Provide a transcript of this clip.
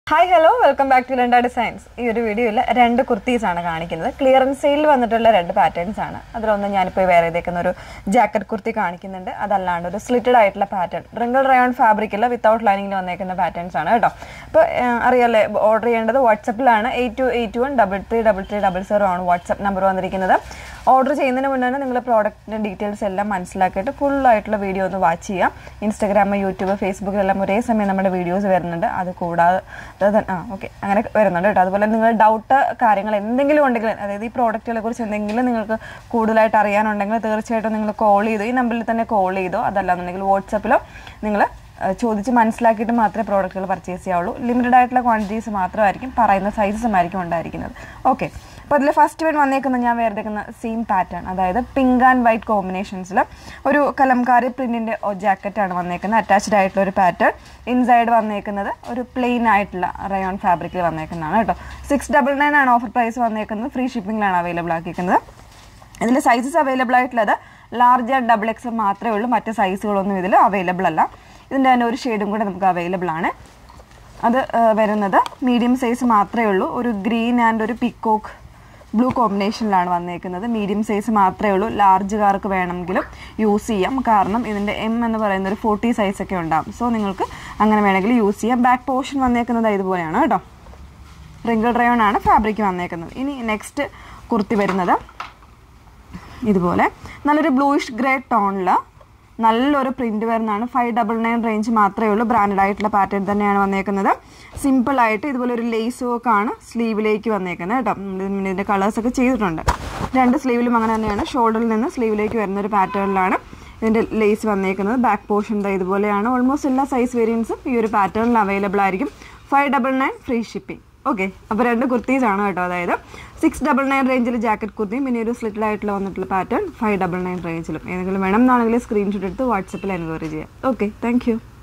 Hi, hello, welcome back to Lenda Designs. This video is two kurtis. Clearance sale two patterns. I have a jacket kurti. That's a slitted pattern. Wrinkled rayon fabric without lining patterns. Order WhatsApp 8281 333300 on WhatsApp number. Order the product details full video watch Instagram, YouTube, Facebook videos okay. Doubt product call ചോദിച്ച് മനസ്സിലാക്കിയിട്ട് മാത്രമേ പ്രോഡക്റ്റുകൾ purchase ചെയ്യാവുള്ളൂ limited ആയിട്ടുള്ള quantities മാത്രമേ ആയിരിക്കും പറയുന്ന സൈസസും ആയിരിക്കും ഉണ്ടായിരിക്കുന്നത് ഓക്കേ അപ്പോൾ അതിലെ ഫസ്റ്റ് വൺ വന്നേക്കുന്ന ഞാൻ വേർതിക്കുന്ന സെയിം പാറ്റേൺ അതായത് പിങ്ക് ആൻഡ് വൈറ്റ് കോമ്പിനേഷൻസിൽ ഒരു കലംകാരി പ്രിന്റിന്റെ ജാക്കറ്റ് ആണ് വന്നേക്കുന്നത് അറ്റാച്ച്ഡ് ആയിട്ടുള്ള ഒരു പാറ്റേൺ ഇൻസൈഡ് വന്നേക്കുന്നത് ഒരു പ്ലെയിൻ ആയിട്ടുള്ള റയോൺ ഫാബ്രിക്കിൽ വന്നേക്കുന്നതാണ് കേട്ടോ 699 ആണ് ഓഫർ പ്രൈസ് വന്നേക്കുന്നത് ഫ്രീ ഷിപ്പിംഗിലാണ് അവൈലബിൾ ആക്കിയിരിക്കുന്നത് ഇതിലെ സൈസസ് അവൈലബിൾ ആയിട്ടുള്ളത് ലാർജ് ആൻഡ് ഡബിൾ എക്സ് മാത്രമേ ഉള്ളൂ മറ്റ് സൈസുകളൊന്നും ഇതിൽ അവൈലബിൾ അല്ല ഇതിന്റെ തന്നെ ഒരു ഷെയ്ഡും കൂടെ നമുക്ക് അവൈലബിൾ ആണ് അത് വരുന്നത് മീഡിയം സൈസ് മാത്രമേ ഉള്ളൂ ഒരു ഗ്രീൻ ആൻഡ് ഒരു പീകോക്ക് ബ്ലൂ കോമ്പിനേഷനിലാണ് വന്നേക്കുന്നത് മീഡിയം സൈസ് മാത്രമേ ഉള്ളൂ ലാർജ് കാർക്ക് വേണമെങ്കിലും യൂസ് ചെയ്യാം കാരണം ഇതിന്റെ എം എന്ന് പറയുന്ന ഒരു 40 സൈസ് ഒക്കെ ഉണ്ടാവും സോ നിങ്ങൾക്ക് അങ്ങനെ വേണമെങ്കിൽ യൂസ് ചെയ്യാം ബാക്ക് പോർഷൻ വന്നേക്കുന്നത് ഇതുപോലെയാണ് കേട്ടോ wrinkled rayon ആണ് ഫാബ്രിക് വന്നേക്കുന്നത് ഇനി നെക്സ്റ്റ് കുർത്തി വരുന്നത് ഇതുപോലെ നല്ലൊരു ബ്ലൂയിഷ് ഗ്രേ ടോണിൽ നല്ലൊരു പ്രിന്റ് വരുന്നതാണ് 599 റേഞ്ച് മാത്രമേ ഉള്ളൂ ബ്രാൻഡഡ് ആയിട്ടുള്ള പാറ്റേൺ തന്നെയാണ് വന്നേക്കുന്നത് സിമ്പിൾ ആയിട്ട് ഇതുപോലെ ഒരു ലേസ് വർക്ക് ആണ് സ്ലീവിലേക്ക് വന്നേക്കുന്നത് കേട്ടോ ഇതിന്റെ കളേഴ്സ് ഒക്കെ ചെയ്തിട്ടുണ്ട് രണ്ട് സ്ലീവിലും അങ്ങനെ തന്നെയാണ് ഷോൾഡറിൽ നിന്ന് സ്ലീവിലേക്ക് വരുന്ന ഒരു പാറ്റേണിലാണ് ഇതിന്റെ ലേസ് വന്നേക്കുന്നത് ബാക്ക് പോർഷൻ ഇതുപോലെയാണ് ഓൾമോസ്റ്റ് എല്ലാ സൈസ് വേരിയൻസും ഈ ഒരു പാറ്റേണിൽ അവൈലബിൾ ആയിരിക്കും 599 ഫ്രീ ഷിപ്പിംഗ് ഓക്കെ അപ്പോൾ രണ്ട് കുർത്തീസ് ആണ് കേട്ടോ അതായത് 699 റേഞ്ചിൽ ജാക്കറ്റ് കുർത്തിയും പിന്നെ ഒരു സ്ലിറ്റഡ് ആയിട്ടുള്ള വന്നിട്ടുള്ള പാറ്റേൺ 599 റേഞ്ചിലും ഏതെങ്കിലും വേണമെന്നാണെങ്കിൽ സ്ക്രീൻഷോട്ട് എടുത്ത് വാട്സാപ്പിൽ എൻക്വയറി ചെയ്യാം ഓക്കെ താങ്ക് യു